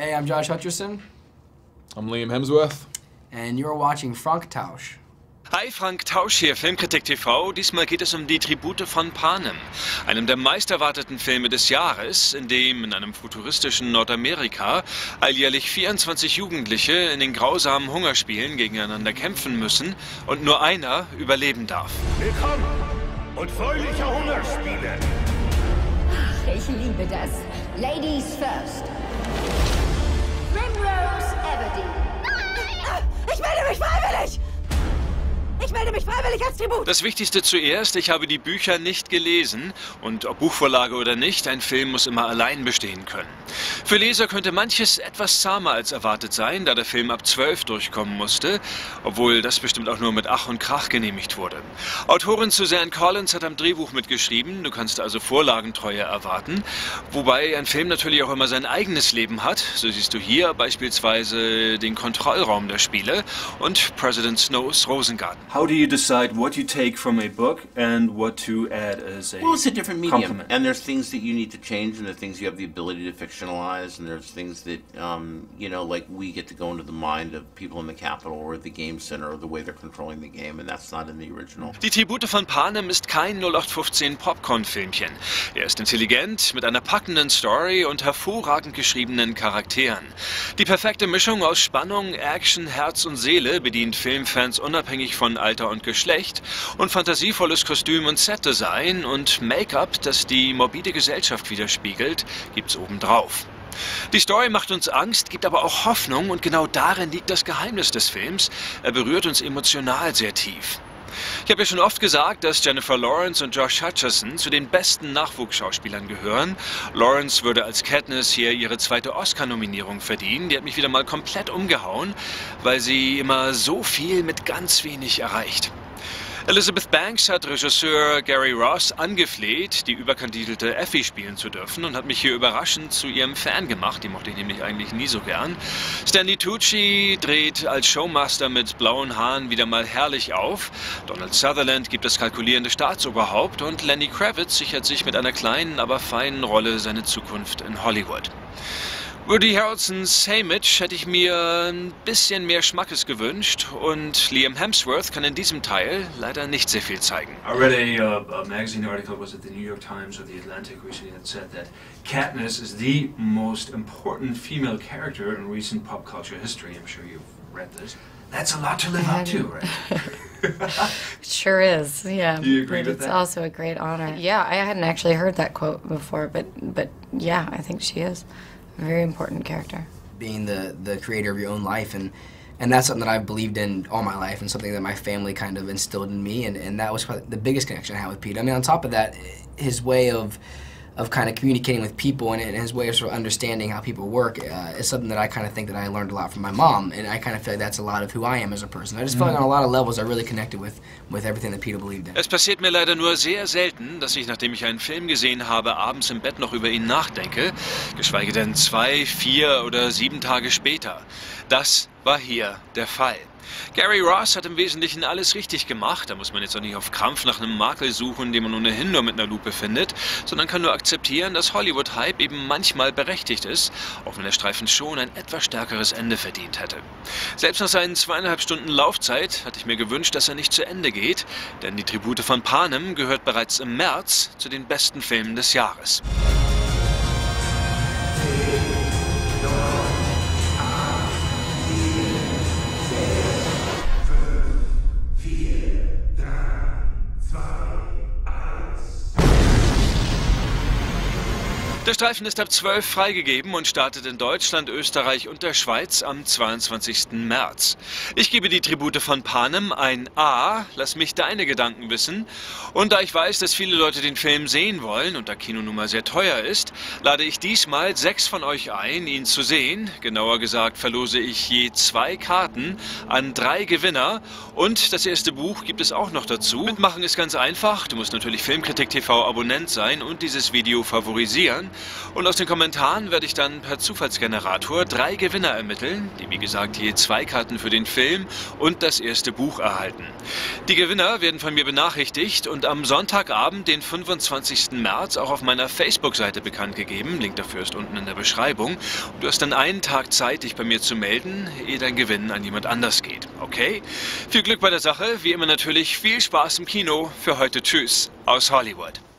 Hey, I'm Josh Hutcherson. I'm Liam Hemsworth. And you're watching Frank Tausch. Hi, Frank Tausch hier, Filmkritik TV. Diesmal geht es um die Tribute von Panem, einem der meisterwarteten Filme des Jahres, in dem in einem futuristischen Nordamerika alljährlich 24 Jugendliche in den grausamen Hungerspielen gegeneinander kämpfen müssen und nur einer überleben darf. Willkommen und fröhliche Hungerspiele! Ach, ich liebe das. Ladies first. Primrose Everdeen. Ich melde mich freiwillig! Ich melde mich freiwillig als Tribut! Das Wichtigste zuerst, ich habe die Bücher nicht gelesen und ob Buchvorlage oder nicht, ein Film muss immer allein bestehen können. Für Leser könnte manches etwas zahmer als erwartet sein, da der Film ab 12 durchkommen musste, obwohl das bestimmt auch nur mit Ach und Krach genehmigt wurde. Autorin Suzanne Collins hat am Drehbuch mitgeschrieben, du kannst also Vorlagentreue erwarten, wobei ein Film natürlich auch immer sein eigenes Leben hat. So siehst du hier beispielsweise den Kontrollraum der Spiele und President Snows Rosengarten. How do you decide what you take from a book and what to add as a Well, it's a different medium, complement? and there's things that you need to change, and there's things you have the ability to fictionalize, and there's things that, you know, like we get to go into the mind of people in the Capitol or the Game Center or the way they're controlling the game, and that's not in the original. Die Tribute von Panem ist kein 0815 Popcorn-Filmchen. Er ist intelligent, mit einer packenden Story und hervorragend geschriebenen Charakteren. Die perfekte Mischung aus Spannung, Action, Herz und Seele bedient Filmfans unabhängig von Alter und Geschlecht und fantasievolles Kostüm- und Setdesign und Make-up, das die morbide Gesellschaft widerspiegelt, gibt's obendrauf. Die Story macht uns Angst, gibt aber auch Hoffnung und genau darin liegt das Geheimnis des Films. Er berührt uns emotional sehr tief. Ich habe ja schon oft gesagt, dass Jennifer Lawrence und Josh Hutcherson zu den besten Nachwuchsschauspielern gehören. Lawrence würde als Katniss hier ihre zweite Oscar-Nominierung verdienen. Die hat mich wieder mal komplett umgehauen, weil sie immer so viel mit ganz wenig erreicht. Elizabeth Banks hat Regisseur Gary Ross angefleht, die überkandidelte Effie spielen zu dürfen und hat mich hier überraschend zu ihrem Fan gemacht. Die mochte ich nämlich eigentlich nie so gern. Stanley Tucci dreht als Showmaster mit blauen Haaren wieder mal herrlich auf. Donald Sutherland gibt das kalkulierende Staatsoberhaupt und Lenny Kravitz sichert sich mit einer kleinen, aber feinen Rolle seine Zukunft in Hollywood. Woody Harrelsons Haymitch hätte ich mir ein bisschen mehr Schmackes gewünscht und Liam Hemsworth kann in diesem Teil leider nicht sehr viel zeigen. I read a magazine article, was it the New York Times or the Atlantic recently, that said that Katniss is the most important female character in recent pop culture history. I'm sure you've read this. That's a lot to live up to, right? It sure is, yeah. Do you agree but with it's that? also a great honor. Yeah, I hadn't actually heard that quote before, but yeah, I think she is a very important character. Being the creator of your own life, and that's something that I've believed in all my life, and something that my family kind of instilled in me, and that was probably the biggest connection I had with Pete. I mean, on top of that, his way of kind of communicating with people and his way of sort of understanding how people work is something that I kind of think that I learned a lot from my mom, and I kind of feel like that's a lot of who I am as a person. I just feel like on a lot of levels I really connected with everything that Peter believed in. Es passiert mir leider nur sehr selten, dass ich, nachdem ich einen Film gesehen habe, abends im Bett noch über ihn nachdenke, geschweige denn 2, 4 oder 7 Tage später. Das war hier der Fall. Gary Ross hat im Wesentlichen alles richtig gemacht. Da muss man jetzt auch nicht auf Krampf nach einem Makel suchen, den man ohnehin nur mit einer Lupe findet, sondern kann nur akzeptieren, dass Hollywood-Hype eben manchmal berechtigt ist, auch wenn der Streifen schon ein etwas stärkeres Ende verdient hätte. Selbst nach seinen 2,5 Stunden Laufzeit hatte ich mir gewünscht, dass er nicht zu Ende geht, denn die Tribute von Panem gehört bereits im März zu den besten Filmen des Jahres. Der Streifen ist ab 12 freigegeben und startet in Deutschland, Österreich und der Schweiz am 22. März. Ich gebe die Tribute von Panem ein A, lass mich deine Gedanken wissen. Und da ich weiß, dass viele Leute den Film sehen wollen und da Kino nun mal sehr teuer ist, lade ich diesmal 6 von euch ein, ihn zu sehen. Genauer gesagt verlose ich je 2 Karten an 3 Gewinner und das erste Buch gibt es auch noch dazu. Mitmachen ist ganz einfach, du musst natürlich Filmkritik TV Abonnent sein und dieses Video favorisieren. Und aus den Kommentaren werde ich dann per Zufallsgenerator 3 Gewinner ermitteln, die wie gesagt je 2 Karten für den Film und das erste Buch erhalten. Die Gewinner werden von mir benachrichtigt und am Sonntagabend, den 25. März, auch auf meiner Facebook-Seite bekannt gegeben. Link dafür ist unten in der Beschreibung. Und du hast dann einen Tag Zeit, dich bei mir zu melden, ehe dein Gewinn an jemand anders geht. Okay? Viel Glück bei der Sache. Wie immer natürlich viel Spaß im Kino. Für heute tschüss aus Hollywood.